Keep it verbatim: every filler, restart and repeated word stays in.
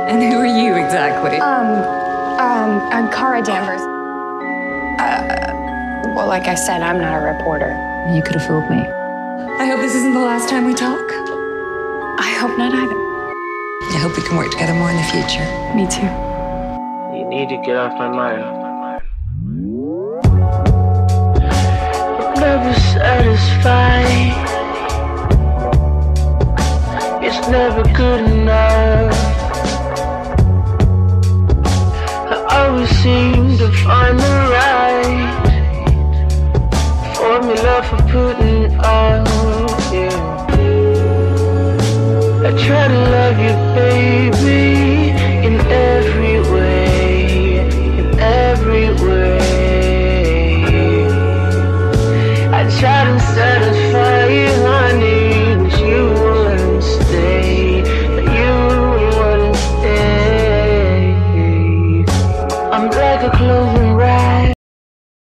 And who are you exactly? Um, um, I'm Cara Danvers. Uh, well, like I said, I'm not a reporter. You could have fooled me. I hope this isn't the last time we talk. I hope not either. I hope we can work together more in the future. Me too. You need to get off my mind. I'm never satisfied. It's never good enough. I always seem to find the right formula for putting on you. I try to love you, baby, in every way, in every way. I try to satisfy you, honey, but you wouldn't stay, but you wouldn't stay. I'm like a clothing rack.